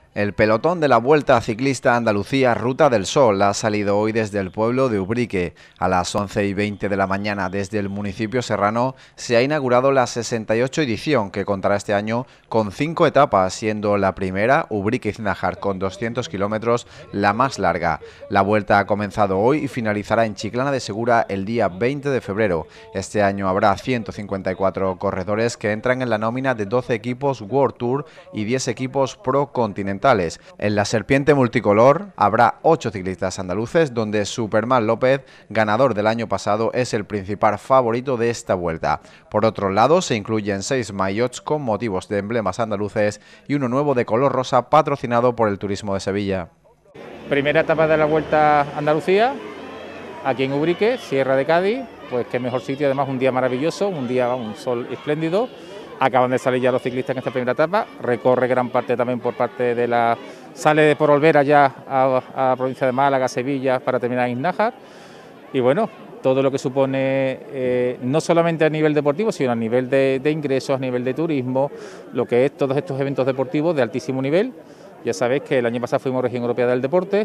El pelotón de la Vuelta Ciclista Andalucía Ruta del Sol ha salido hoy desde el pueblo de Ubrique. A las 11:20 de la mañana desde el municipio serrano se ha inaugurado la 68 edición, que contará este año con 5 etapas, siendo la primera, Ubrique-Znájar, con 200 kilómetros, la más larga. La Vuelta ha comenzado hoy y finalizará en Chiclana de Segura el día 20 de febrero. Este año habrá 154 corredores que entran en la nómina de 12 equipos World Tour y 10 equipos Pro Continental. En la serpiente multicolor habrá 8 ciclistas andaluces, donde Superman López, ganador del año pasado, es el principal favorito de esta vuelta. Por otro lado, se incluyen 6 maillots con motivos de emblemas andaluces y uno nuevo de color rosa patrocinado por el Turismo de Sevilla. Primera etapa de la Vuelta a Andalucía, aquí en Ubrique, Sierra de Cádiz, pues qué mejor sitio, además un día maravilloso, un sol espléndido. Acaban de salir ya los ciclistas en esta primera etapa, recorre gran parte también por parte de sale por Olvera ya a provincia de Málaga, Sevilla, para terminar en Znájar. Y bueno, todo lo que supone, no solamente a nivel deportivo, sino a nivel de ingresos, a nivel de turismo, lo que es todos estos eventos deportivos de altísimo nivel. Ya sabéis que el año pasado fuimos Región Europea del Deporte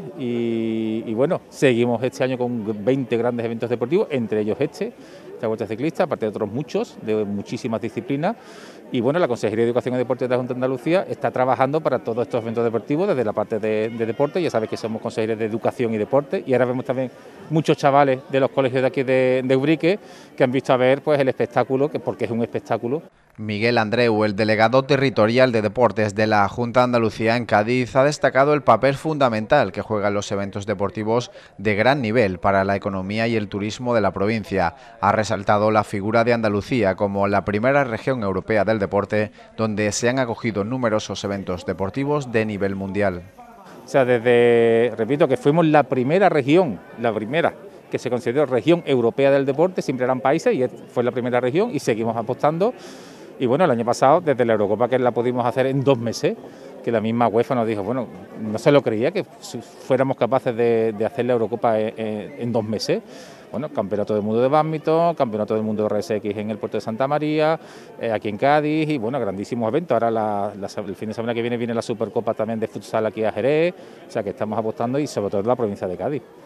y bueno, seguimos este año con 20 grandes eventos deportivos, entre ellos esta Vuelta Ciclista, aparte de otros muchos, de muchísimas disciplinas. Y bueno, la Consejería de Educación y Deporte de la Junta de Andalucía está trabajando para todos estos eventos deportivos desde la parte de deporte. Ya sabéis que somos consejeros de Educación y Deporte y ahora vemos también muchos chavales de los colegios de aquí de Ubrique que han visto a ver pues el espectáculo, porque es un espectáculo. Miguel Andreu, el delegado territorial de deportes de la Junta de Andalucía en Cádiz, ha destacado el papel fundamental que juegan los eventos deportivos de gran nivel para la economía y el turismo de la provincia. Ha resaltado la figura de Andalucía como la primera región europea del deporte, donde se han acogido numerosos eventos deportivos de nivel mundial. O sea, repito, que fuimos la primera región, que se consideró región europea del deporte, siempre eran países y fue la primera región y seguimos apostando. Y bueno, el año pasado, desde la Eurocopa, que la pudimos hacer en 2 meses, que la misma UEFA nos dijo, bueno, no se lo creía que fuéramos capaces de hacer la Eurocopa en 2 meses. Bueno, Campeonato del Mundo de Bádminton, Campeonato del Mundo de RSX en el puerto de Santa María, aquí en Cádiz, y bueno, grandísimos eventos. Ahora el fin de semana que viene la Supercopa también de futsal aquí a Jerez, o sea que estamos apostando y sobre todo en la provincia de Cádiz.